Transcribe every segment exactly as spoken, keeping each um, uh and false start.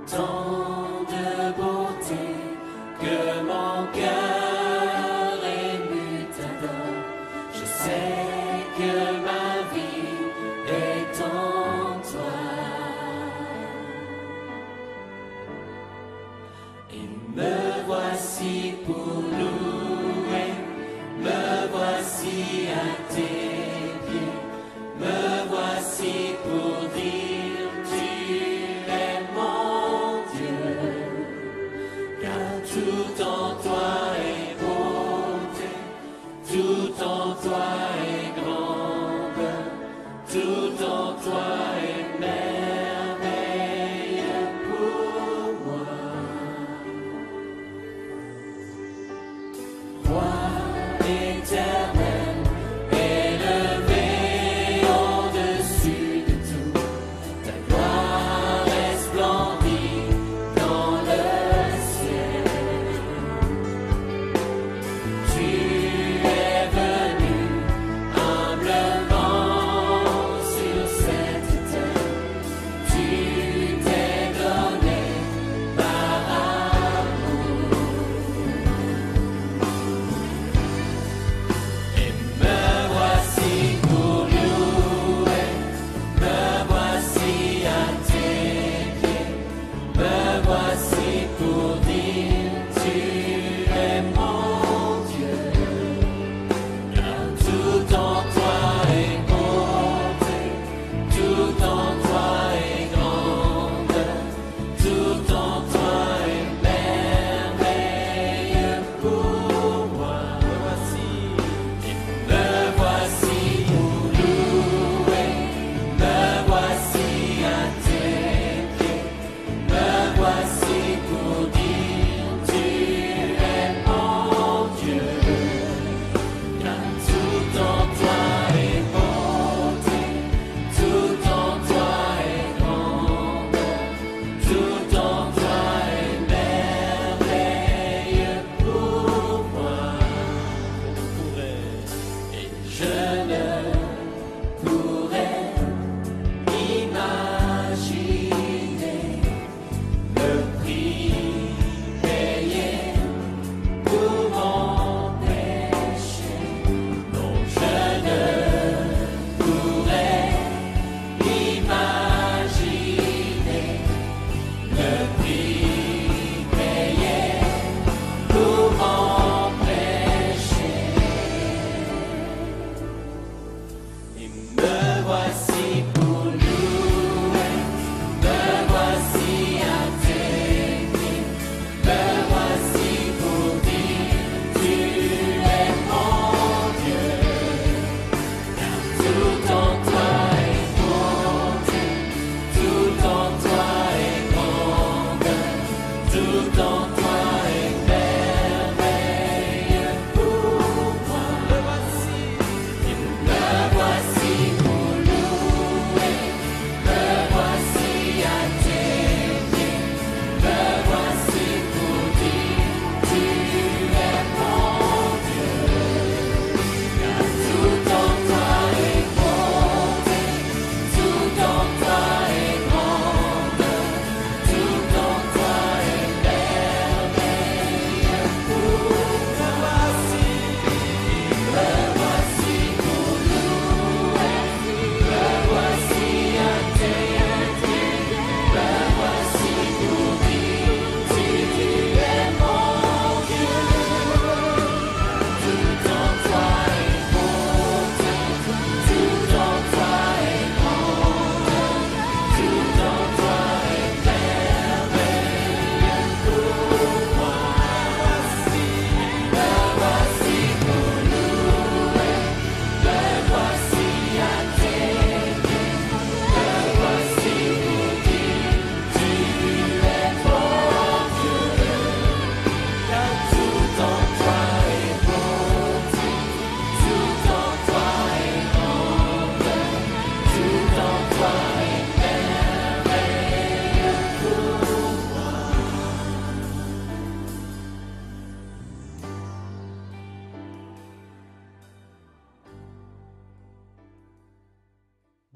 tant de beauté que mon cœur ému t'adore. Je sais que ma vie est en toi. Et me voici pour louer, me voici à tes pieds, me voici pour dire tu es mon Dieu.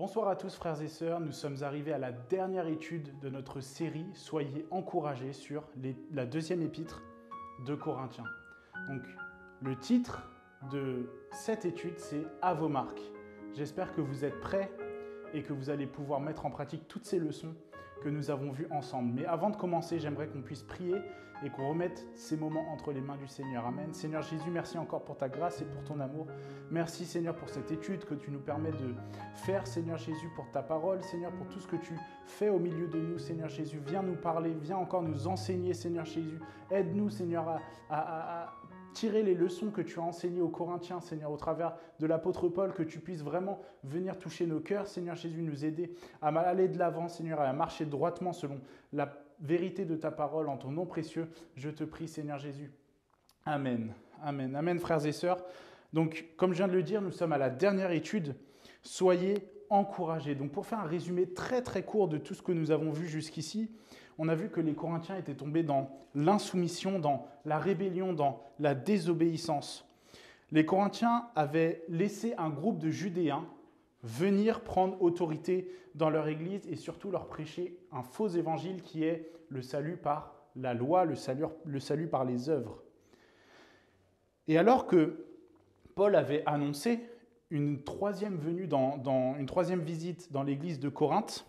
Bonsoir à tous frères et sœurs, nous sommes arrivés à la dernière étude de notre série « Soyez encouragés » sur les, la deuxième épître de Corinthiens. Donc, le titre de cette étude, c'est « À vos marques ». J'espère que vous êtes prêts et que vous allez pouvoir mettre en pratique toutes ces leçons que nous avons vues ensemble. Mais avant de commencer, j'aimerais qu'on puisse prier et qu'on remette ces moments entre les mains du Seigneur. Amen. Seigneur Jésus, merci encore pour ta grâce et pour ton amour. Merci Seigneur pour cette étude que tu nous permets de faire, Seigneur Jésus, pour ta parole, Seigneur, pour tout ce que tu fais au milieu de nous, Seigneur Jésus. Viens nous parler, viens encore nous enseigner, Seigneur Jésus. Aide-nous, Seigneur, à, à, à, à tirer les leçons que tu as enseignées aux Corinthiens, Seigneur, au travers de l'apôtre Paul, que tu puisses vraiment venir toucher nos cœurs, Seigneur Jésus, nous aider à aller de l'avant, Seigneur, et à marcher droitement selon la vérité de ta parole. En ton nom précieux, je te prie, Seigneur Jésus. Amen. Amen. Amen, frères et sœurs. Donc, comme je viens de le dire, nous sommes à la dernière étude. Soyez encouragés. Donc, pour faire un résumé très très court de tout ce que nous avons vu jusqu'ici, on a vu que les Corinthiens étaient tombés dans l'insoumission, dans la rébellion, dans la désobéissance. Les Corinthiens avaient laissé un groupe de Judéens venir prendre autorité dans leur église et surtout leur prêcher un faux évangile qui est le salut par la loi, le salut, le salut par les œuvres. Et alors que Paul avait annoncé une troisième venue, dans, dans, une troisième visite dans l'église de Corinthe,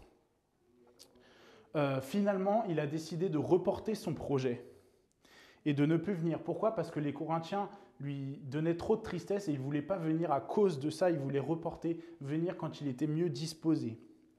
Euh, finalement, il a décidé de reporter son projet et de ne plus venir. Pourquoi ? Parce que les Corinthiens lui donnaient trop de tristesse et il ne voulait pas venir à cause de ça. Il voulait reporter, venir quand il était mieux disposé.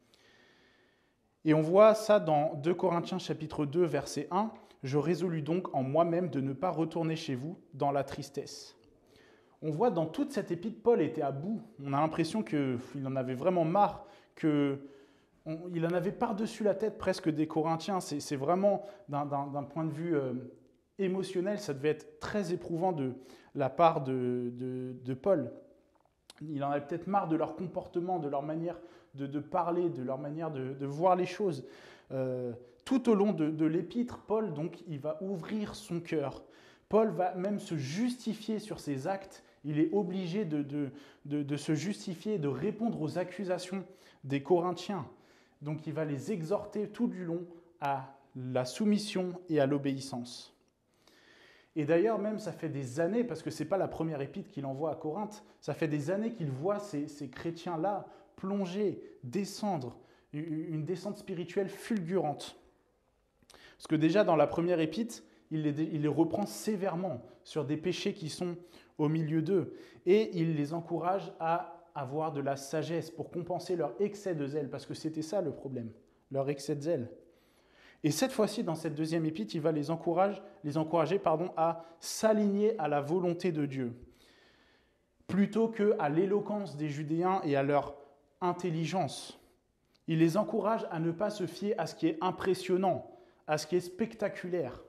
Et on voit ça dans deux Corinthiens chapitre deux, verset un. « Je résolus donc en moi-même de ne pas retourner chez vous dans la tristesse. » On voit dans toute cette épître, Paul était à bout. On a l'impression qu'il en avait vraiment marre, que On, il en avait par-dessus la tête presque des Corinthiens. C'est, c'est vraiment, d'un, d'un, d'un point de vue euh, émotionnel, ça devait être très éprouvant de la part de, de, de Paul. Il en avait peut-être marre de leur comportement, de leur manière de, de parler, de leur manière de, de voir les choses. Euh, tout au long de, de l'épître, Paul, donc, il va ouvrir son cœur. Paul va même se justifier sur ses actes. Il est obligé de, de, de, de se justifier, de répondre aux accusations des Corinthiens. Donc, il va les exhorter tout du long à la soumission et à l'obéissance. Et d'ailleurs, même, ça fait des années, parce que ce n'est pas la première épître qu'il envoie à Corinthe, ça fait des années qu'il voit ces, ces chrétiens-là plonger, descendre, une descente spirituelle fulgurante. Parce que déjà, dans la première épître, il les, il les reprend sévèrement sur des péchés qui sont au milieu d'eux. Et il les encourage à avoir de la sagesse pour compenser leur excès de zèle, parce que c'était ça le problème, leur excès de zèle. Et cette fois-ci, dans cette deuxième épître, il va les encourager, les encourager pardon, à s'aligner à la volonté de Dieu, plutôt qu'à l'éloquence des Judéens et à leur intelligence. Il les encourage à ne pas se fier à ce qui est impressionnant, à ce qui est spectaculaire.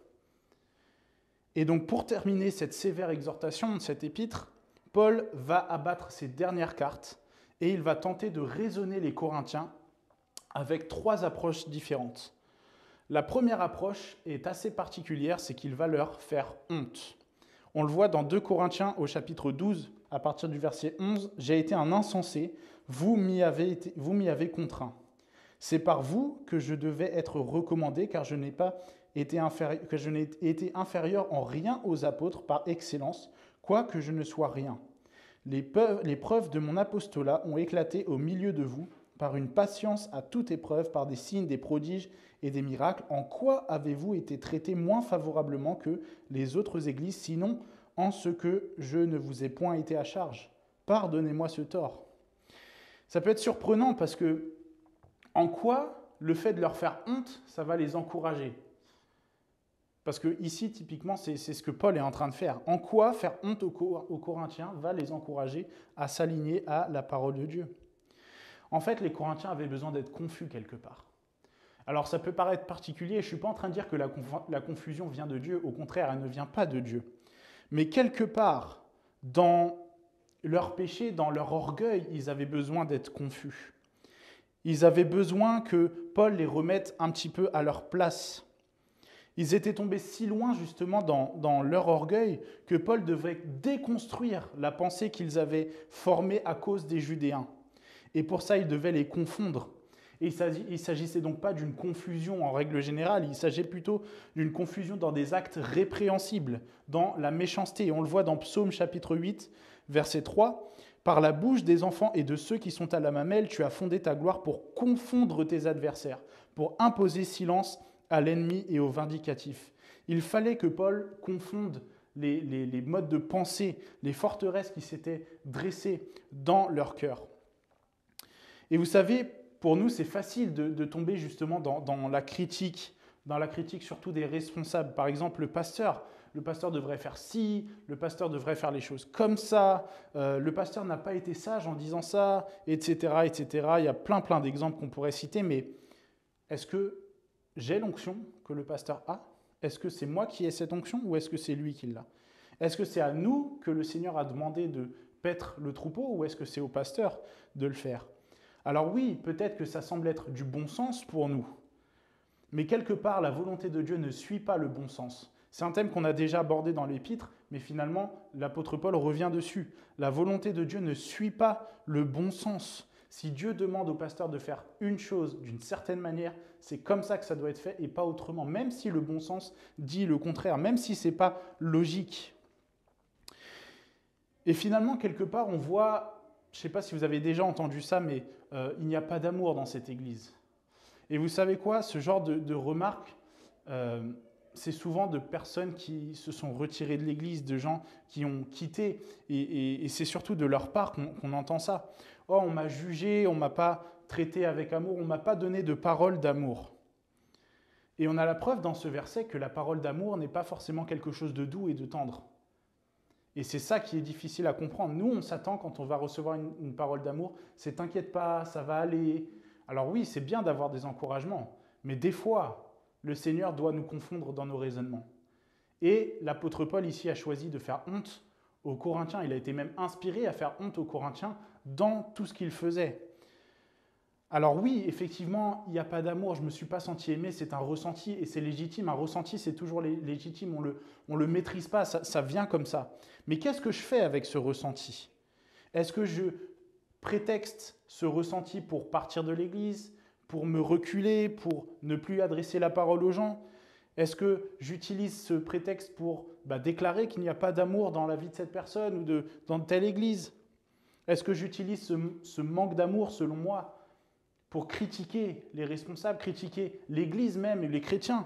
Et donc, pour terminer cette sévère exhortation de cette épître, Paul va abattre ses dernières cartes et il va tenter de raisonner les Corinthiens avec trois approches différentes. La première approche est assez particulière, c'est qu'il va leur faire honte. On le voit dans deux Corinthiens au chapitre douze, à partir du verset onze, « J'ai été un insensé, vous m'y avez, été, vous m'y avez contraint. C'est par vous que je devais être recommandé, car je n'ai pas été inférieur, que je n'ai été inférieur en rien aux apôtres par excellence, quoique je ne sois rien. Les preuves, les preuves de mon apostolat ont éclaté au milieu de vous par une patience à toute épreuve, par des signes, des prodiges et des miracles. En quoi avez-vous été traités moins favorablement que les autres églises, sinon en ce que je ne vous ai point été à charge? Pardonnez-moi ce tort. » Ça peut être surprenant parce que en quoi le fait de leur faire honte, ça va les encourager ? Parce que ici, typiquement, c'est, c'est ce que Paul est en train de faire. En quoi faire honte aux, aux Corinthiens va les encourager à s'aligner à la parole de Dieu? En fait, les Corinthiens avaient besoin d'être confus quelque part. Alors, ça peut paraître particulier, je ne suis pas en train de dire que la, conf- la confusion vient de Dieu, au contraire, elle ne vient pas de Dieu. Mais quelque part, dans leur péché, dans leur orgueil, ils avaient besoin d'être confus. Ils avaient besoin que Paul les remette un petit peu à leur place. Ils étaient tombés si loin justement dans, dans leur orgueil que Paul devait déconstruire la pensée qu'ils avaient formée à cause des Judéens. Et pour ça, il devait les confondre. Et il ne s'agissait donc pas d'une confusion en règle générale, il s'agissait plutôt d'une confusion dans des actes répréhensibles, dans la méchanceté. Et on le voit dans Psaume chapitre huit, verset trois. « Par la bouche des enfants et de ceux qui sont à la mamelle, tu as fondé ta gloire pour confondre tes adversaires, pour imposer silence à l'ennemi et au vindicatif. » Il fallait que Paul confonde les, les, les modes de pensée, les forteresses qui s'étaient dressées dans leur cœur. Et vous savez, pour nous, c'est facile de, de tomber justement dans, dans la critique, dans la critique surtout des responsables. Par exemple, le pasteur. Le pasteur devrait faire ci, le pasteur devrait faire les choses comme ça, euh, le pasteur n'a pas été sage en disant ça, et cetera, et cetera. Il y a plein, plein d'exemples qu'on pourrait citer, mais est-ce que j'ai l'onction que le pasteur a ? Est-ce que c'est moi qui ai cette onction ou est-ce que c'est lui qui l'a ? Est-ce que c'est à nous que le Seigneur a demandé de paître le troupeau ou est-ce que c'est au pasteur de le faire ? Alors oui, peut-être que ça semble être du bon sens pour nous, mais quelque part, la volonté de Dieu ne suit pas le bon sens. C'est un thème qu'on a déjà abordé dans l'Épître, mais finalement, l'apôtre Paul revient dessus. La volonté de Dieu ne suit pas le bon sens. Si Dieu demande au pasteur de faire une chose d'une certaine manière, c'est comme ça que ça doit être fait et pas autrement, même si le bon sens dit le contraire, même si ce n'est pas logique. Et finalement, quelque part, on voit, je ne sais pas si vous avez déjà entendu ça, mais euh, il n'y a pas d'amour dans cette église. Et vous savez quoi ? Ce genre de, de remarques, euh, c'est souvent de personnes qui se sont retirées de l'église, de gens qui ont quitté, et, et, et c'est surtout de leur part qu'on, qu'on entend ça. « Oh, on m'a jugé, on ne m'a pas traité avec amour, on ne m'a pas donné de parole d'amour. » Et on a la preuve dans ce verset que la parole d'amour n'est pas forcément quelque chose de doux et de tendre. Et c'est ça qui est difficile à comprendre. Nous, on s'attend quand on va recevoir une, une parole d'amour, c'est « t'inquiète pas, ça va aller ». Alors oui, c'est bien d'avoir des encouragements, mais des fois, le Seigneur doit nous confondre dans nos raisonnements. Et l'apôtre Paul ici a choisi de faire honte aux Corinthiens. Il a été même inspiré à faire honte aux Corinthiens dans tout ce qu'il faisait. Alors oui, effectivement, il n'y a pas d'amour, je ne me suis pas senti aimé, c'est un ressenti et c'est légitime. Un ressenti, c'est toujours légitime, on ne le, on le maîtrise pas, ça, ça vient comme ça. Mais qu'est-ce que je fais avec ce ressenti ? Est-ce que je prétexte ce ressenti pour partir de l'église ? Pour me reculer, pour ne plus adresser la parole aux gens? Est-ce que j'utilise ce prétexte pour bah, déclarer qu'il n'y a pas d'amour dans la vie de cette personne ou de, dans telle église? Est-ce que j'utilise ce, ce manque d'amour, selon moi, pour critiquer les responsables, critiquer l'église même et les chrétiens?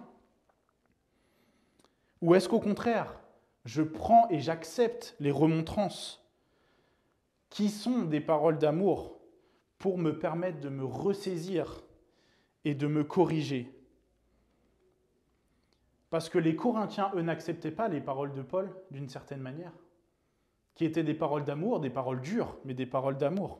Ou est-ce qu'au contraire, je prends et j'accepte les remontrances qui sont des paroles d'amour pour me permettre de me ressaisir et de me corriger. Parce que les Corinthiens, eux, n'acceptaient pas les paroles de Paul d'une certaine manière, qui étaient des paroles d'amour, des paroles dures, mais des paroles d'amour.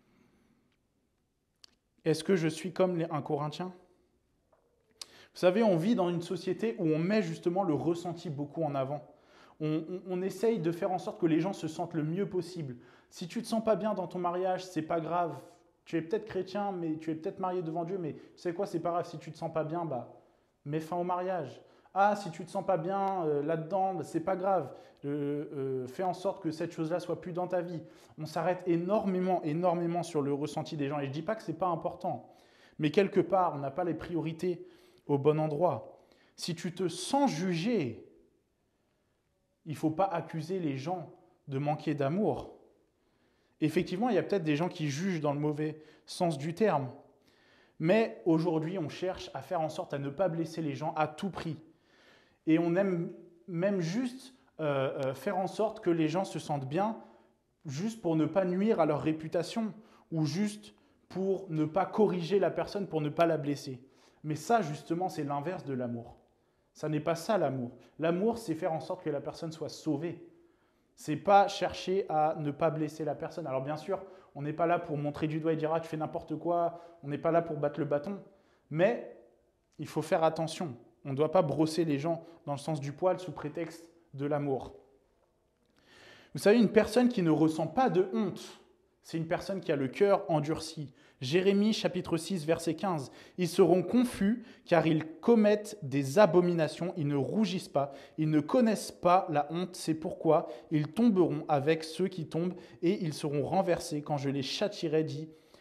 Est-ce que je suis comme les, un Corinthien ? Vous savez, on vit dans une société où on met justement le ressenti beaucoup en avant. On, on, on essaye de faire en sorte que les gens se sentent le mieux possible. Si tu ne te sens pas bien dans ton mariage, c'est pas grave. Tu es peut-être chrétien, mais tu es peut-être marié devant Dieu, mais tu sais quoi, c'est pas grave. Si tu ne te sens pas bien, bah, mets fin au mariage. Ah, si tu ne te sens pas bien euh, là-dedans, bah, c'est pas grave. Euh, euh, fais en sorte que cette chose-là soit plus dans ta vie. On s'arrête énormément, énormément sur le ressenti des gens. Et je ne dis pas que ce n'est pas important, mais quelque part, on n'a pas les priorités au bon endroit. Si tu te sens jugé, il ne faut pas accuser les gens de manquer d'amour. Effectivement, il y a peut-être des gens qui jugent dans le mauvais sens du terme. Mais aujourd'hui, on cherche à faire en sorte à ne pas blesser les gens à tout prix. Et on aime même juste euh, euh, faire en sorte que les gens se sentent bien, juste pour ne pas nuire à leur réputation, ou juste pour ne pas corriger la personne, pour ne pas la blesser. Mais ça, justement, c'est l'inverse de l'amour. Ça n'est pas ça, l'amour. L'amour, c'est faire en sorte que la personne soit sauvée. C'est pas chercher à ne pas blesser la personne. Alors bien sûr, on n'est pas là pour montrer du doigt et dire « Ah, tu fais n'importe quoi », on n'est pas là pour battre le bâton. Mais il faut faire attention. On ne doit pas brosser les gens dans le sens du poil sous prétexte de l'amour. Vous savez, une personne qui ne ressent pas de honte, c'est une personne qui a le cœur endurci. Jérémie chapitre six, verset quinze. « Ils seront confus car ils commettent des abominations, ils ne rougissent pas, ils ne connaissent pas la honte, c'est pourquoi ils tomberont avec ceux qui tombent et ils seront renversés quand je les châtierai, dit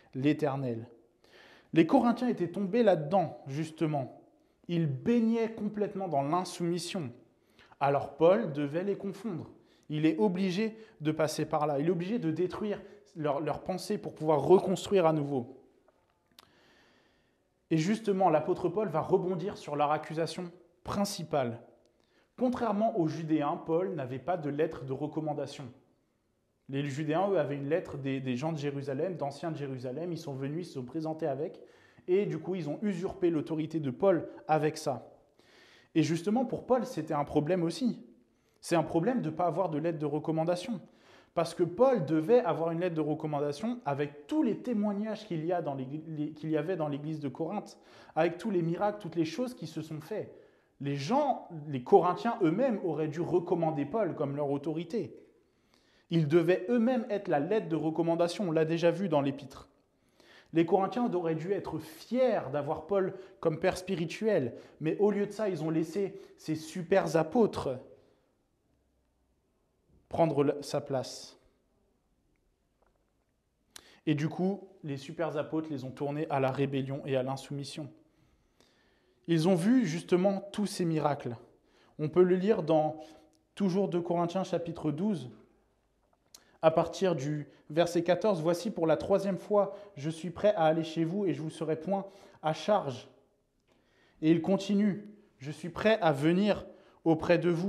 l'Éternel. Les Corinthiens étaient tombés là-dedans, justement. Ils baignaient complètement dans l'insoumission. Alors Paul devait les confondre. Il est obligé de passer par là. Il est obligé de détruire leurs leur pensée pour pouvoir reconstruire à nouveau. Et justement, l'apôtre Paul va rebondir sur leur accusation principale. Contrairement aux Judéens, Paul n'avait pas de lettre de recommandation. Les Judéens, eux, avaient une lettre des, des gens de Jérusalem, d'anciens de Jérusalem. Ils sont venus, ils se sont présentés avec. Et du coup, ils ont usurpé l'autorité de Paul avec ça. Et justement, pour Paul, c'était un problème aussi. C'est un problème de ne pas avoir de lettre de recommandation. Parce que Paul devait avoir une lettre de recommandation avec tous les témoignages qu'il y, a dans qu'il y avait dans l'église de Corinthe, avec tous les miracles, toutes les choses qui se sont faites. Les gens, les Corinthiens eux-mêmes auraient dû recommander Paul comme leur autorité. Ils devaient eux-mêmes être la lettre de recommandation, on l'a déjà vu dans l'épître. Les Corinthiens auraient dû être fiers d'avoir Paul comme père spirituel, mais au lieu de ça, ils ont laissé ces super apôtres prendre sa place. Et du coup, les super apôtres les ont tournés à la rébellion et à l'insoumission. Ils ont vu justement tous ces miracles. On peut le lire dans toujours deux Corinthiens chapitre douze, à partir du verset quatorze. « Voici pour la troisième fois, je suis prêt à aller chez vous et je vous serai point à charge. » Et il continue, « Je suis prêt à venir auprès de vous. »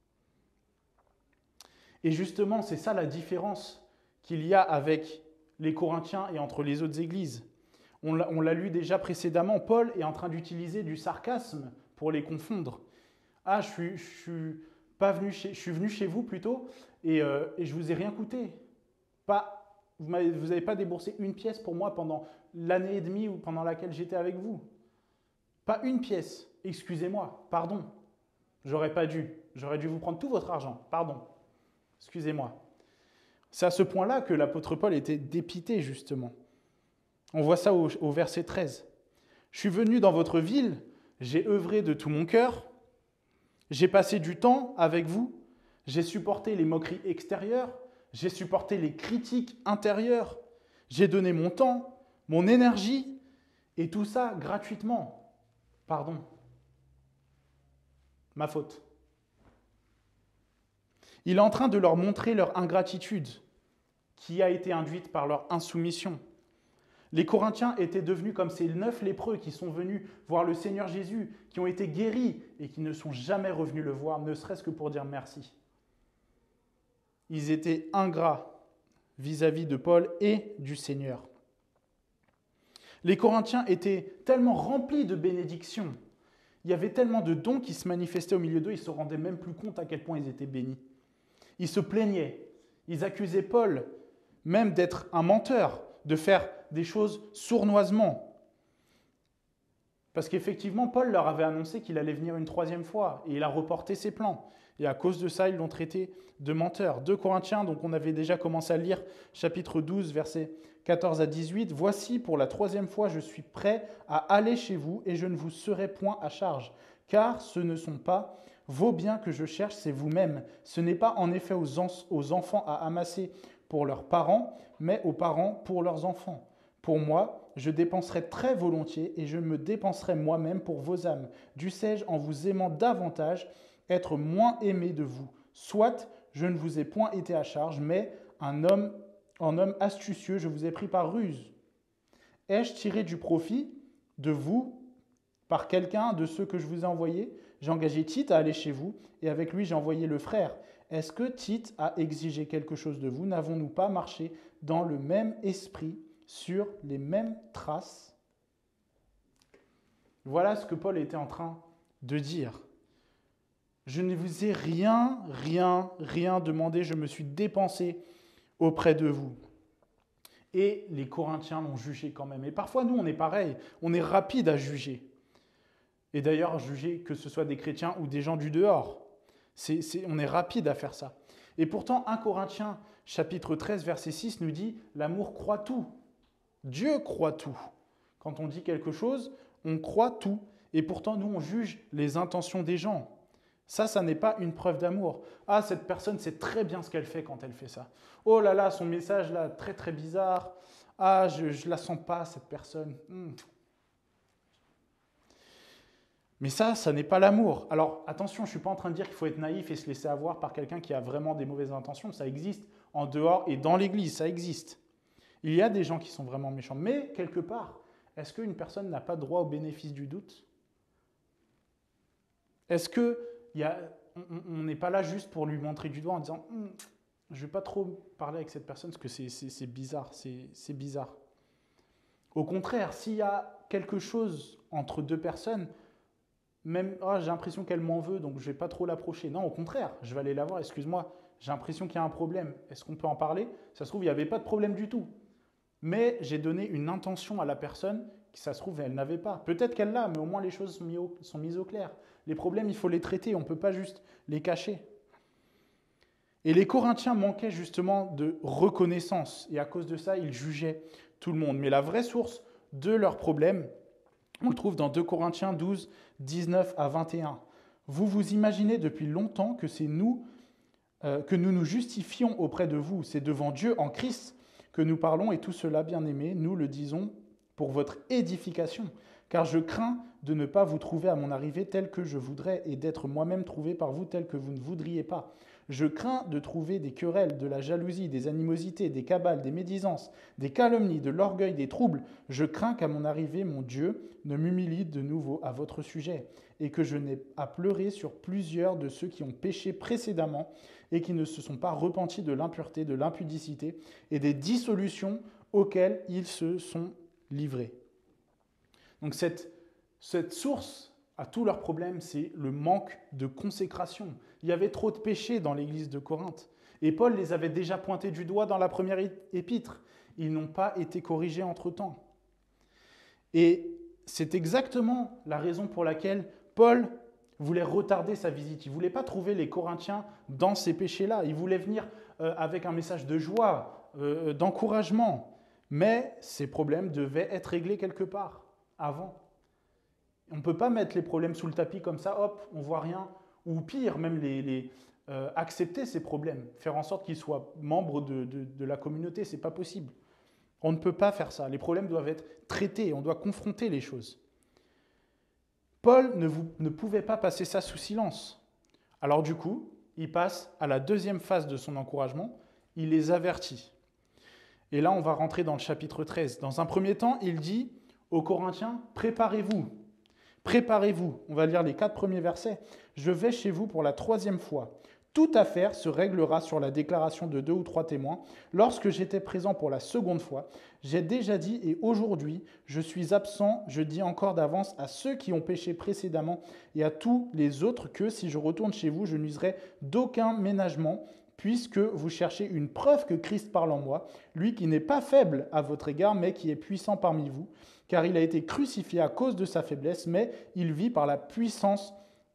Et justement, c'est ça la différence qu'il y a avec les Corinthiens et entre les autres églises. On l'a, on l'a lu déjà précédemment, Paul est en train d'utiliser du sarcasme pour les confondre. « Ah, je suis, je suis, pas venu, chez, je suis venu chez vous plutôt et, euh, et je ne vous ai rien coûté. Pas, vous n'avez pas déboursé une pièce pour moi pendant l'année et demie ou pendant laquelle j'étais avec vous. Pas une pièce. Excusez-moi, pardon. J'aurais pas dû. J'aurais dû vous prendre tout votre argent. Pardon. Excusez-moi. » C'est à ce point-là que l'apôtre Paul était dépité, justement. On voit ça au, au verset treize. « Je suis venu dans votre ville, j'ai œuvré de tout mon cœur, j'ai passé du temps avec vous, j'ai supporté les moqueries extérieures, j'ai supporté les critiques intérieures, j'ai donné mon temps, mon énergie, et tout ça gratuitement. Pardon. Ma faute. » Il est en train de leur montrer leur ingratitude qui a été induite par leur insoumission. Les Corinthiens étaient devenus comme ces neuf lépreux qui sont venus voir le Seigneur Jésus, qui ont été guéris et qui ne sont jamais revenus le voir, ne serait-ce que pour dire merci. Ils étaient ingrats vis-à-vis de Paul et du Seigneur. Les Corinthiens étaient tellement remplis de bénédictions, il y avait tellement de dons qui se manifestaient au milieu d'eux, ils ne se rendaient même plus compte à quel point ils étaient bénis. Ils se plaignaient, ils accusaient Paul même d'être un menteur, de faire des choses sournoisement. Parce qu'effectivement, Paul leur avait annoncé qu'il allait venir une troisième fois et il a reporté ses plans. Et à cause de ça, ils l'ont traité de menteur. deux Corinthiens, donc on avait déjà commencé à lire chapitre douze, versets quatorze à dix-huit. « Voici, pour la troisième fois, je suis prêt à aller chez vous et je ne vous serai point à charge. Car ce ne sont pas vos biens que je cherche, c'est vous-même. Ce n'est pas en effet aux, en- aux enfants à amasser pour leurs parents, mais aux parents pour leurs enfants. Pour moi, je dépenserai très volontiers et je me dépenserai moi-même pour vos âmes. Dussé-je, en vous aimant davantage, être moins aimé de vous. Soit je ne vous ai point été à charge, mais un homme, en homme astucieux, je vous ai pris par ruse. Ai-je tiré du profit de vous par quelqu'un de ceux que je vous ai envoyés? J'ai engagé Tite à aller chez vous, et avec lui j'ai envoyé le frère. Est-ce que Tite a exigé quelque chose de vous? N'avons-nous pas marché dans le même esprit, sur les mêmes traces? » Voilà ce que Paul était en train de dire. Je ne vous ai rien, rien, rien demandé, je me suis dépensé auprès de vous. Et les Corinthiens l'ont jugé quand même. Et parfois, nous, on est pareil, on est rapide à juger. Et d'ailleurs, juger que ce soit des chrétiens ou des gens du dehors. C'est, c'est, on est rapide à faire ça. Et pourtant, un Corinthiens, chapitre treize, verset six, nous dit « L'amour croit tout. Dieu croit tout. » Quand on dit quelque chose, on croit tout. Et pourtant, nous, on juge les intentions des gens. Ça, ça n'est pas une preuve d'amour. Ah, cette personne sait très bien ce qu'elle fait quand elle fait ça. Oh là là, son message là, très très bizarre. Ah, je ne la sens pas, cette personne. Hmm. Mais ça, ça n'est pas l'amour. Alors attention, je ne suis pas en train de dire qu'il faut être naïf et se laisser avoir par quelqu'un qui a vraiment des mauvaises intentions. Ça existe en dehors et dans l'Église, ça existe. Il y a des gens qui sont vraiment méchants. Mais quelque part, est-ce qu'une personne n'a pas droit au bénéfice du doute? Est-ce qu'on n'est pas là juste pour lui montrer du doigt en disant hm, « je ne vais pas trop parler avec cette personne parce que c'est bizarre, c'est bizarre ». Au contraire, s'il y a quelque chose entre deux personnes, même oh, j'ai l'impression qu'elle m'en veut, donc je ne vais pas trop l'approcher. Non, au contraire, je vais aller la voir, excuse-moi, j'ai l'impression qu'il y a un problème. Est-ce qu'on peut en parler? Ça se trouve, il n'y avait pas de problème du tout. Mais j'ai donné une intention à la personne qui, ça se trouve, elle n'avait pas. Peut-être qu'elle l'a, mais au moins les choses sont, mis au, sont mises au clair. Les problèmes, il faut les traiter, on ne peut pas juste les cacher. Et les Corinthiens manquaient justement de reconnaissance. Et à cause de ça, ils jugeaient tout le monde. Mais la vraie source de leurs problèmes, on le trouve dans deux Corinthiens douze, dix-neuf à vingt et un. Vous vous imaginez depuis longtemps que c'est nous, euh, que nous nous justifions auprès de vous. C'est devant Dieu en Christ que nous parlons, et tout cela, bien-aimés, nous le disons pour votre édification. Car je crains de ne pas vous trouver à mon arrivée tel que je voudrais et d'être moi-même trouvé par vous tel que vous ne voudriez pas. Je crains de trouver des querelles, de la jalousie, des animosités, des cabales, des médisances, des calomnies, de l'orgueil, des troubles. Je crains qu'à mon arrivée, mon Dieu ne m'humilie de nouveau à votre sujet et que je n'ai à pleurer sur plusieurs de ceux qui ont péché précédemment et qui ne se sont pas repentis de l'impureté, de l'impudicité et des dissolutions auxquelles ils se sont livrés. Donc cette, cette source à tous leurs problèmes, c'est le manque de consécration. Il y avait trop de péchés dans l'église de Corinthe. Et Paul les avait déjà pointés du doigt dans la première épître. Ils n'ont pas été corrigés entre-temps. Et c'est exactement la raison pour laquelle Paul voulait retarder sa visite. Il ne voulait pas trouver les Corinthiens dans ces péchés-là. Il voulait venir euh, avec un message de joie, euh, d'encouragement. Mais ces problèmes devaient être réglés quelque part, avant. On ne peut pas mettre les problèmes sous le tapis comme ça, hop, on ne voit rien. Ou pire, même les, les, euh, accepter ces problèmes, faire en sorte qu'ils soient membres de, de, de la communauté, ce n'est pas possible. On ne peut pas faire ça. Les problèmes doivent être traités, on doit confronter les choses. Paul ne, vous, ne pouvait pas passer ça sous silence. Alors du coup, il passe à la deuxième phase de son encouragement, il les avertit. Et là, on va rentrer dans le chapitre treize. Dans un premier temps, il dit aux Corinthiens, préparez-vous. Préparez-vous, on va lire les quatre premiers versets. Je vais chez vous pour la troisième fois. Toute affaire se réglera sur la déclaration de deux ou trois témoins. Lorsque j'étais présent pour la seconde fois, j'ai déjà dit et aujourd'hui, je suis absent, je dis encore d'avance à ceux qui ont péché précédemment et à tous les autres que si je retourne chez vous, je n'userai d'aucun ménagement, puisque vous cherchez une preuve que Christ parle en moi, lui qui n'est pas faible à votre égard, mais qui est puissant parmi vous, car il a été crucifié à cause de sa faiblesse, mais il vit par la puissance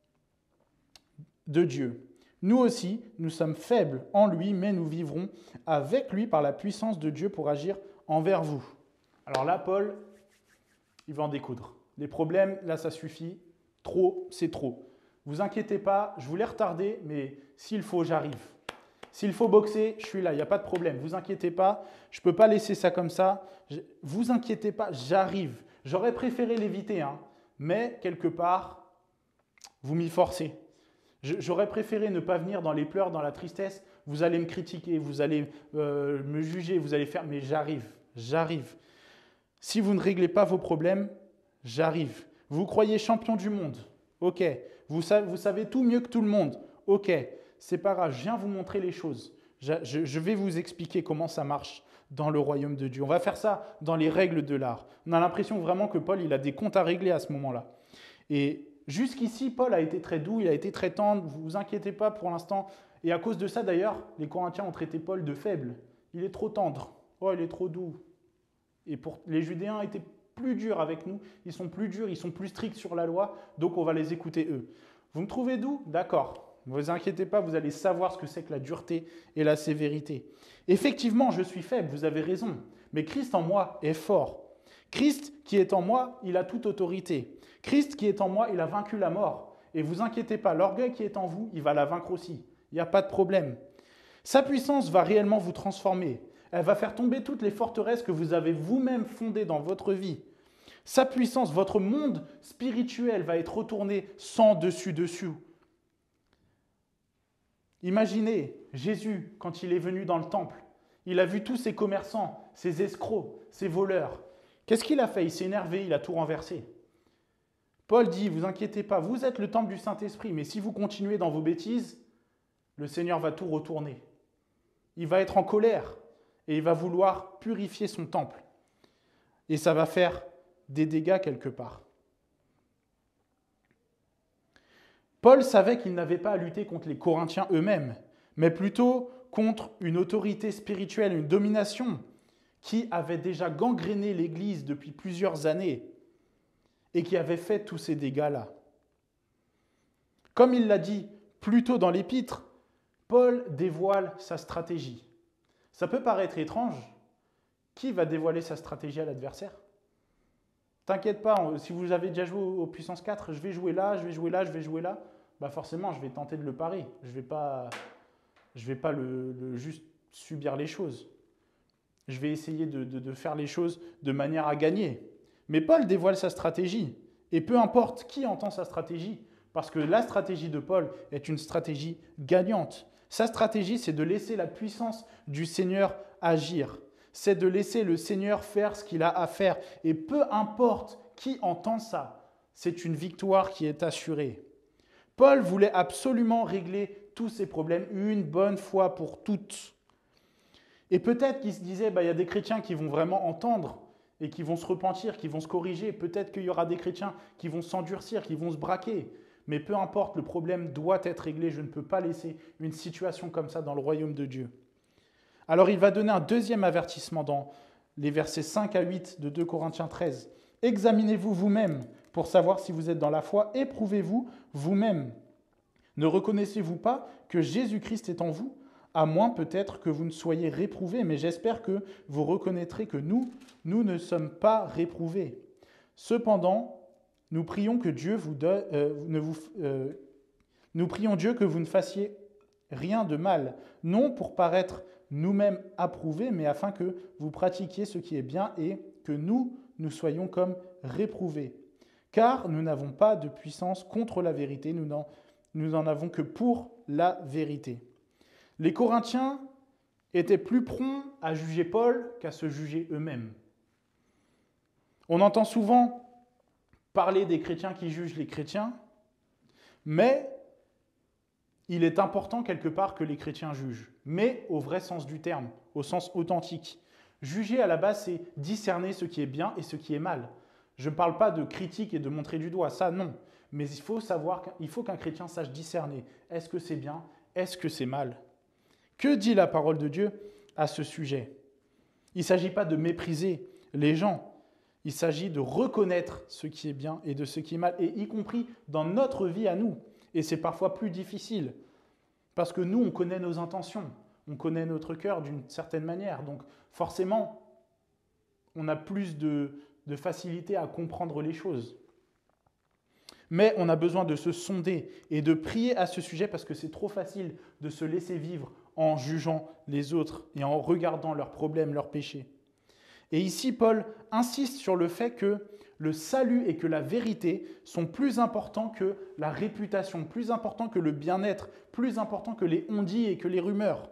de Dieu. Nous aussi, nous sommes faibles en lui, mais nous vivrons avec lui par la puissance de Dieu pour agir envers vous. Alors là, Paul, il va en découdre. Les problèmes, là, ça suffit. Trop, c'est trop. Vous inquiétez pas, je voulais retarder, mais s'il faut, j'arrive. S'il faut boxer, je suis là, il n'y a pas de problème. Vous inquiétez pas, je ne peux pas laisser ça comme ça. Je, vous inquiétez pas, j'arrive. J'aurais préféré l'éviter, hein, mais quelque part, vous m'y forcez. J'aurais préféré ne pas venir dans les pleurs, dans la tristesse. Vous allez me critiquer, vous allez euh, me juger, vous allez faire… Mais j'arrive, j'arrive. Si vous ne réglez pas vos problèmes, j'arrive. Vous croyez champion du monde, ok. Vous savez, vous savez tout mieux que tout le monde, ok. C'est pas grave, je viens vous montrer les choses. Je, je, je vais vous expliquer comment ça marche dans le royaume de Dieu. On va faire ça dans les règles de l'art. On a l'impression vraiment que Paul, il a des comptes à régler à ce moment-là. Et jusqu'ici, Paul a été très doux, il a été très tendre, vous vous inquiétez pas pour l'instant. Et à cause de ça, d'ailleurs, les Corinthiens ont traité Paul de faible. Il est trop tendre, oh, il est trop doux. Et pour, les Judéens étaient plus durs avec nous, ils sont plus durs, ils sont plus stricts sur la loi, donc on va les écouter eux. Vous me trouvez doux? D'accord. Ne vous inquiétez pas, vous allez savoir ce que c'est que la dureté et la sévérité. Effectivement, je suis faible, vous avez raison, mais Christ en moi est fort. Christ qui est en moi, il a toute autorité. Christ qui est en moi, il a vaincu la mort. Et vous inquiétez pas, l'orgueil qui est en vous, il va la vaincre aussi. Il n'y a pas de problème. Sa puissance va réellement vous transformer. Elle va faire tomber toutes les forteresses que vous avez vous-même fondées dans votre vie. Sa puissance, votre monde spirituel va être retourné sans dessus-dessous. Imaginez Jésus quand il est venu dans le temple. Il a vu tous ces commerçants, ces escrocs, ces voleurs. Qu'est-ce qu'il a fait? Il s'est énervé, il a tout renversé. Paul dit, vous inquiétez pas, vous êtes le temple du Saint-Esprit, mais si vous continuez dans vos bêtises, le Seigneur va tout retourner. Il va être en colère et il va vouloir purifier son temple. Et ça va faire des dégâts quelque part. Paul savait qu'il n'avait pas à lutter contre les Corinthiens eux-mêmes, mais plutôt contre une autorité spirituelle, une domination qui avait déjà gangréné l'Église depuis plusieurs années et qui avait fait tous ces dégâts-là. Comme il l'a dit plus tôt dans l'Épître, Paul dévoile sa stratégie. Ça peut paraître étrange. Qui va dévoiler sa stratégie à l'adversaire? T'inquiète pas, si vous avez déjà joué au puissance quatre, je vais jouer là, je vais jouer là, je vais jouer là, bah forcément, je vais tenter de le parer. Je ne vais pas, je vais pas le, le juste subir les choses. Je vais essayer de, de, de faire les choses de manière à gagner. Mais Paul dévoile sa stratégie. Et peu importe qui entend sa stratégie, parce que la stratégie de Paul est une stratégie gagnante. Sa stratégie, c'est de laisser la puissance du Seigneur agir. C'est de laisser le Seigneur faire ce qu'il a à faire. Et peu importe qui entend ça, c'est une victoire qui est assurée. Paul voulait absolument régler tous ces problèmes une bonne fois pour toutes. Et peut-être qu'il se disait, bah, il y a des chrétiens qui vont vraiment entendre et qui vont se repentir, qui vont se corriger. Peut-être qu'il y aura des chrétiens qui vont s'endurcir, qui vont se braquer. Mais peu importe, le problème doit être réglé. Je ne peux pas laisser une situation comme ça dans le royaume de Dieu. Alors il va donner un deuxième avertissement dans les versets cinq à huit de deux Corinthiens treize. « Examinez-vous vous-même pour savoir si vous êtes dans la foi. Éprouvez-vous vous-même. Ne reconnaissez-vous pas que Jésus-Christ est en vous ? À moins peut-être que vous ne soyez réprouvés, mais j'espère que vous reconnaîtrez que nous, nous ne sommes pas réprouvés. Cependant, nous prions que Dieu vous donne, euh, ne vous, euh, nous prions Dieu que vous ne fassiez rien de mal, non pour paraître nous-mêmes approuvés, mais afin que vous pratiquiez ce qui est bien et que nous, nous soyons comme réprouvés. Car nous n'avons pas de puissance contre la vérité, nous n'en, nous n'en avons que pour la vérité. » Les Corinthiens étaient plus prompts à juger Paul qu'à se juger eux-mêmes. On entend souvent parler des chrétiens qui jugent les chrétiens, mais il est important quelque part que les chrétiens jugent, mais au vrai sens du terme, au sens authentique. Juger à la base, c'est discerner ce qui est bien et ce qui est mal. Je ne parle pas de critique et de montrer du doigt, ça non. Mais il faut savoir, il faut qu'un chrétien sache discerner. Est-ce que c'est bien? Est-ce que c'est mal? Que dit la parole de Dieu à ce sujet? Il ne s'agit pas de mépriser les gens. Il s'agit de reconnaître ce qui est bien et de ce qui est mal, et y compris dans notre vie à nous. Et c'est parfois plus difficile, parce que nous, on connaît nos intentions, on connaît notre cœur d'une certaine manière. Donc forcément, on a plus de, de facilité à comprendre les choses. Mais on a besoin de se sonder et de prier à ce sujet, parce que c'est trop facile de se laisser vivre en jugeant les autres et en regardant leurs problèmes, leurs péchés. Et ici, Paul insiste sur le fait que le salut et que la vérité sont plus importants que la réputation, plus importants que le bien-être, plus importants que les on-dit et que les rumeurs.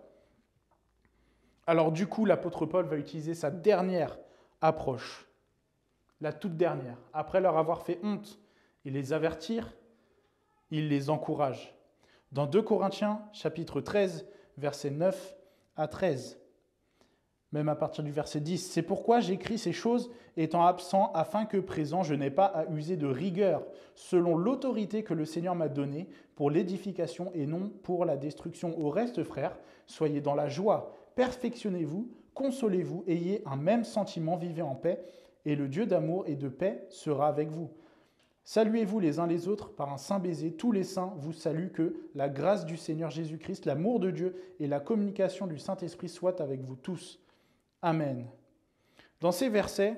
Alors du coup, l'apôtre Paul va utiliser sa dernière approche, la toute dernière. Après leur avoir fait honte et les avertir, il les encourage. Dans deux Corinthiens, chapitre treize, versets neuf à treize. Même à partir du verset dix. « C'est pourquoi j'écris ces choses étant absent, afin que présent je n'ai pas à user de rigueur, selon l'autorité que le Seigneur m'a donnée, pour l'édification et non pour la destruction. Au reste, frères, soyez dans la joie, perfectionnez-vous, consolez-vous, ayez un même sentiment, vivez en paix, et le Dieu d'amour et de paix sera avec vous. Saluez-vous les uns les autres par un saint baiser. Tous les saints vous saluent. Que la grâce du Seigneur Jésus-Christ, l'amour de Dieu et la communication du Saint-Esprit soient avec vous tous. Amen. » Dans ces versets,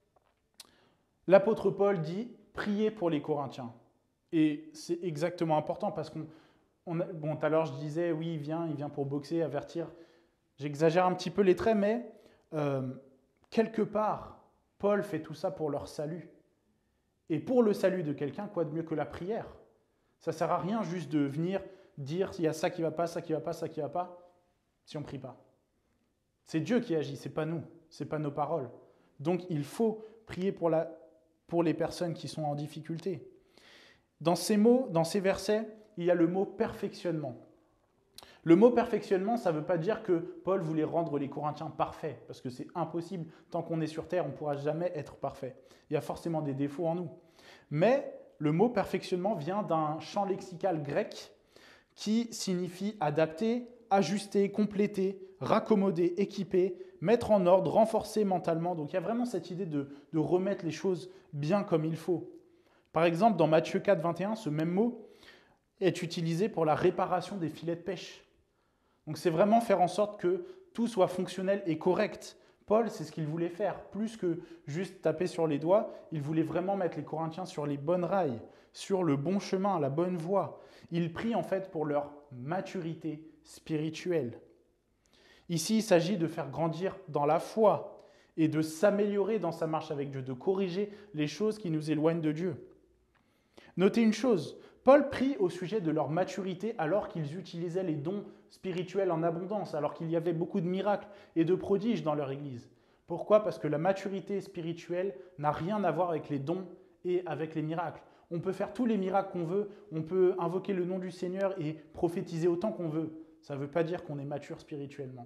l'apôtre Paul dit « Priez pour les Corinthiens ». Et c'est exactement important parce qu'on... On a, bon, tout à l'heure, je disais « Oui, il vient, il vient pour boxer, avertir. » J'exagère un petit peu les traits, mais euh, quelque part, Paul fait tout ça pour leur salut. Et pour le salut de quelqu'un, quoi de mieux que la prière? Ça ne sert à rien juste de venir dire il y a ça qui ne va pas, ça qui ne va pas, ça qui ne va pas, si on ne prie pas. C'est Dieu qui agit, ce n'est pas nous, ce n'est pas nos paroles. Donc il faut prier pour, la, pour les personnes qui sont en difficulté. Dans ces mots, dans ces versets, il y a le mot perfectionnement. Le mot perfectionnement, ça ne veut pas dire que Paul voulait rendre les Corinthiens parfaits, parce que c'est impossible. Tant qu'on est sur terre, on ne pourra jamais être parfait. Il y a forcément des défauts en nous. Mais le mot perfectionnement vient d'un champ lexical grec qui signifie adapter, ajuster, compléter, raccommoder, équiper, mettre en ordre, renforcer mentalement. Donc il y a vraiment cette idée de, de remettre les choses bien comme il faut. Par exemple, dans Matthieu quatre, vingt et un, ce même mot est utilisé pour la réparation des filets de pêche. Donc c'est vraiment faire en sorte que tout soit fonctionnel et correct. Paul, c'est ce qu'il voulait faire. Plus que juste taper sur les doigts, il voulait vraiment mettre les Corinthiens sur les bonnes rails, sur le bon chemin, la bonne voie. Il prie en fait pour leur maturité spirituelle. Ici, il s'agit de faire grandir dans la foi et de s'améliorer dans sa marche avec Dieu, de corriger les choses qui nous éloignent de Dieu. Notez une chose, Paul prie au sujet de leur maturité alors qu'ils utilisaient les dons spirituels en abondance, alors qu'il y avait beaucoup de miracles et de prodiges dans leur Église. Pourquoi? Parce que la maturité spirituelle n'a rien à voir avec les dons et avec les miracles. On peut faire tous les miracles qu'on veut, on peut invoquer le nom du Seigneur et prophétiser autant qu'on veut. Ça ne veut pas dire qu'on est mature spirituellement.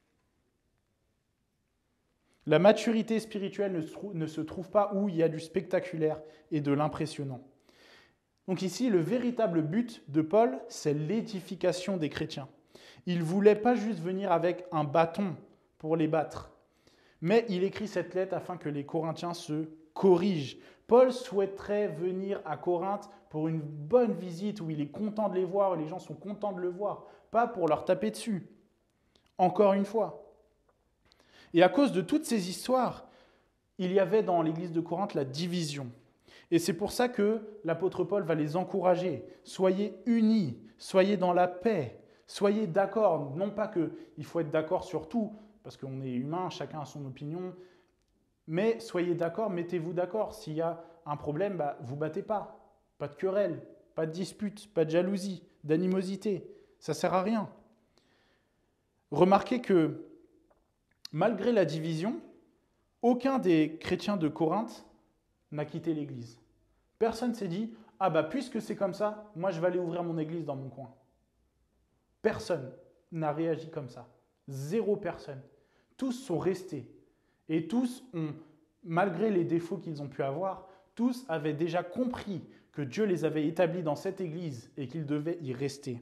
La maturité spirituelle ne se, trouve, ne se trouve pas où il y a du spectaculaire et de l'impressionnant. Donc ici, le véritable but de Paul, c'est l'édification des chrétiens. Il ne voulait pas juste venir avec un bâton pour les battre, mais il écrit cette lettre afin que les Corinthiens se corrigent. Paul souhaiterait venir à Corinthe pour une bonne visite où il est content de les voir, où les gens sont contents de le voir, pas pour leur taper dessus. Encore une fois. Et à cause de toutes ces histoires, il y avait dans l'église de Corinthe la division. Et c'est pour ça que l'apôtre Paul va les encourager. Soyez unis, soyez dans la paix, soyez d'accord. Non pas qu'il faut être d'accord sur tout, parce qu'on est humain, chacun a son opinion, mais soyez d'accord, mettez-vous d'accord. S'il y a un problème, bah, vous ne battez pas. Pas de querelle, pas de dispute, pas de jalousie, d'animosité. Ça ne sert à rien. Remarquez que malgré la division, aucun des chrétiens de Corinthe n'a quitté l'église. Personne ne s'est dit « Ah bah puisque c'est comme ça, moi je vais aller ouvrir mon église dans mon coin. » Personne n'a réagi comme ça. Zéro personne. Tous sont restés. Et tous ont, malgré les défauts qu'ils ont pu avoir, tous avaient déjà compris que Dieu les avait établis dans cette église et qu'ils devaient y rester.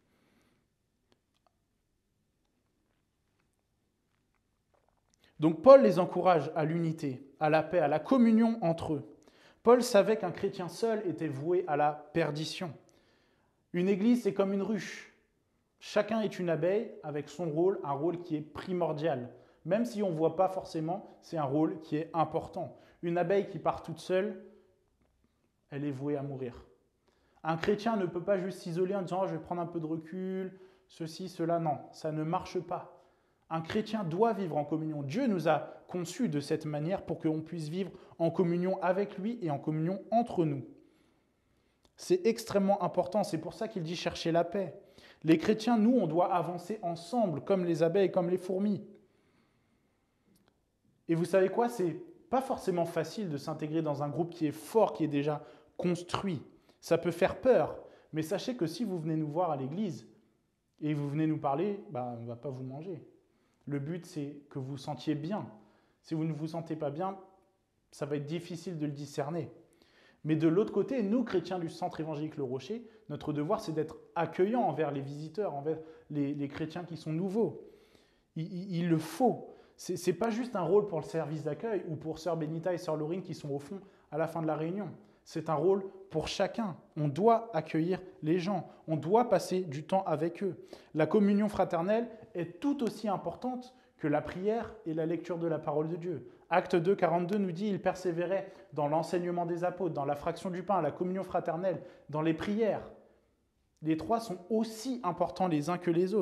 Donc Paul les encourage à l'unité, à la paix, à la communion entre eux. Paul savait qu'un chrétien seul était voué à la perdition. Une église, c'est comme une ruche. Chacun est une abeille avec son rôle, un rôle qui est primordial. Même si on ne voit pas forcément, c'est un rôle qui est important. Une abeille qui part toute seule, elle est vouée à mourir. Un chrétien ne peut pas juste s'isoler en disant oh, « je vais prendre un peu de recul, ceci, cela ». Non, ça ne marche pas. Un chrétien doit vivre en communion. Dieu nous a conçus de cette manière pour qu'on puisse vivre en communion avec lui et en communion entre nous. C'est extrêmement important, c'est pour ça qu'il dit chercher la paix. Les chrétiens, nous, on doit avancer ensemble, comme les abeilles, comme les fourmis. Et vous savez quoi? C'est pas forcément facile de s'intégrer dans un groupe qui est fort, qui est déjà construit. Ça peut faire peur, mais sachez que si vous venez nous voir à l'église et vous venez nous parler, bah, on ne va pas vous manger. Le but, c'est que vous vous sentiez bien. Si vous ne vous sentez pas bien, ça va être difficile de le discerner. Mais de l'autre côté, nous, chrétiens du Centre évangélique Le Rocher, notre devoir, c'est d'être accueillants envers les visiteurs, envers les, les chrétiens qui sont nouveaux. Il, il, il le faut. Ce n'est pas juste un rôle pour le service d'accueil ou pour Sœur Benita et Sœur Laurine qui sont au fond à la fin de la réunion. C'est un rôle pour chacun. On doit accueillir les gens. On doit passer du temps avec eux. La communion fraternelle est tout aussi importante que la prière et la lecture de la parole de Dieu. Acte deux, quarante-deux nous dit « Il persévérait dans l'enseignement des apôtres, dans la fraction du pain, la communion fraternelle, dans les prières. » Les trois sont aussi importants les uns que les autres.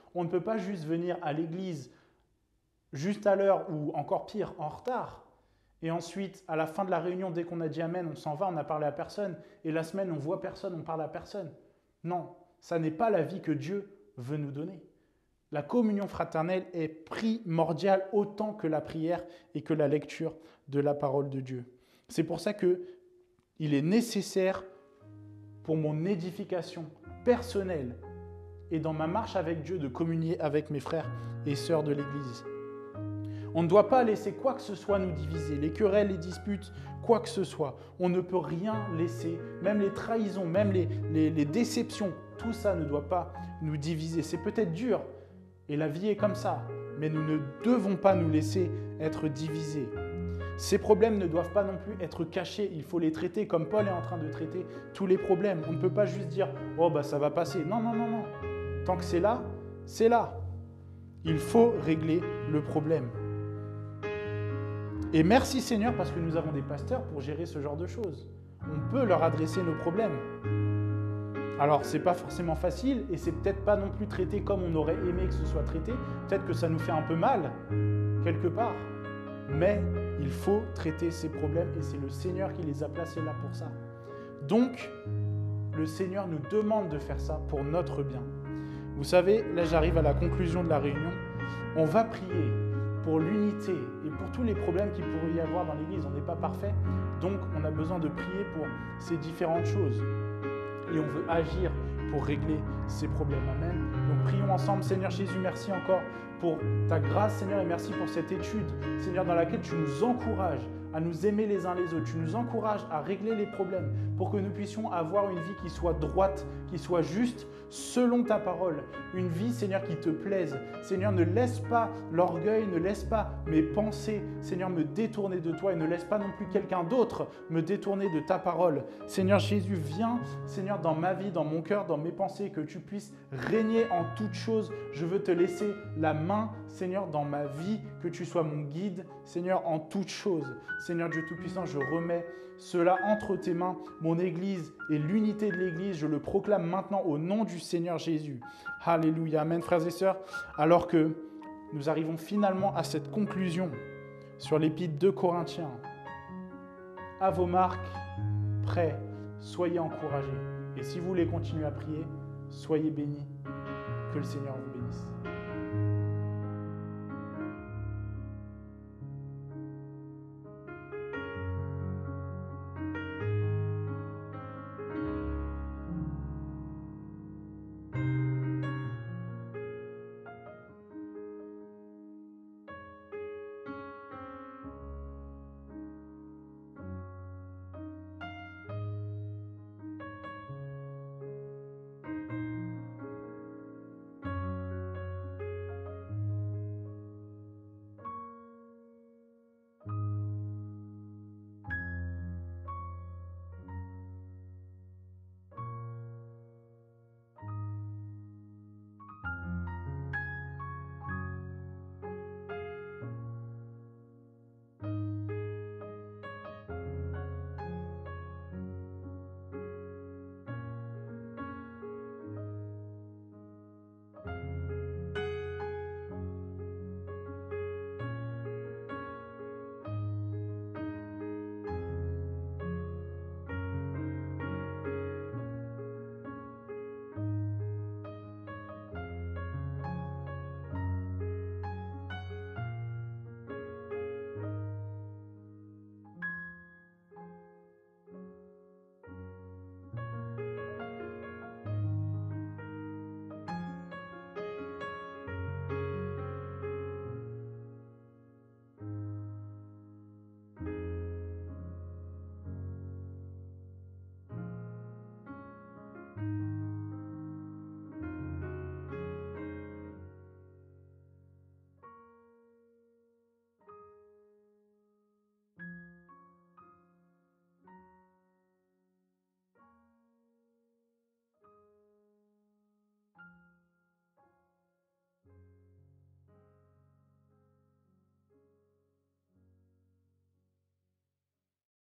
On ne peut pas juste venir à l'église juste à l'heure ou encore pire, en retard. Et ensuite, à la fin de la réunion, dès qu'on a dit Amen, on s'en va, on n'a parlé à personne. Et la semaine, on ne voit personne, on parle à personne. Non, ça n'est pas la vie que Dieu veut nous donner. La communion fraternelle est primordiale autant que la prière et que la lecture de la parole de Dieu. C'est pour ça qu'il est nécessaire pour mon édification personnelle et dans ma marche avec Dieu de communier avec mes frères et sœurs de l'Église. On ne doit pas laisser quoi que ce soit nous diviser, les querelles, les disputes, quoi que ce soit. On ne peut rien laisser, même les trahisons, même les, les, les déceptions, tout ça ne doit pas nous diviser. C'est peut-être dur, et la vie est comme ça, mais nous ne devons pas nous laisser être divisés. Ces problèmes ne doivent pas non plus être cachés, il faut les traiter comme Paul est en train de traiter tous les problèmes. On ne peut pas juste dire « oh bah ça va passer ». Non, non, non, non. Tant que c'est là, c'est là. Il faut régler le problème. Et merci Seigneur parce que nous avons des pasteurs pour gérer ce genre de choses. On peut leur adresser nos problèmes. Alors, ce n'est pas forcément facile et c'est peut-être pas non plus traité comme on aurait aimé que ce soit traité. Peut-être que ça nous fait un peu mal, quelque part. Mais il faut traiter ces problèmes et c'est le Seigneur qui les a placés là pour ça. Donc, le Seigneur nous demande de faire ça pour notre bien. Vous savez, là j'arrive à la conclusion de la réunion. On va prier pour l'unité et pour tous les problèmes qu'il pourrait y avoir dans l'Église. On n'est pas parfait, donc on a besoin de prier pour ces différentes choses. Et on veut agir pour régler ces problèmes. Amen. Donc prions ensemble. Seigneur Jésus, merci encore pour ta grâce, Seigneur, et merci pour cette étude, Seigneur, dans laquelle tu nous encourages à nous aimer les uns les autres. Tu nous encourages à régler les problèmes pour que nous puissions avoir une vie qui soit droite, qui soit juste, selon ta parole. Une vie, Seigneur, qui te plaise. Seigneur, ne laisse pas l'orgueil, ne laisse pas mes pensées, Seigneur, me détourner de toi et ne laisse pas non plus quelqu'un d'autre me détourner de ta parole. Seigneur Jésus, viens, Seigneur, dans ma vie, dans mon cœur, dans mes pensées, que tu puisses régner en toutes choses. Je veux te laisser la main, Seigneur, dans ma vie, que tu sois mon guide, Seigneur, en toutes choses. Seigneur Dieu Tout-Puissant, je remets cela entre tes mains, mon Église et l'unité de l'Église. Je le proclame maintenant au nom du Seigneur Jésus. Alléluia. Amen, frères et sœurs. Alors que nous arrivons finalement à cette conclusion sur l'épître de Corinthiens. À vos marques, prêts, soyez encouragés. Et si vous voulez continuer à prier, soyez bénis. Que le Seigneur vous bénisse.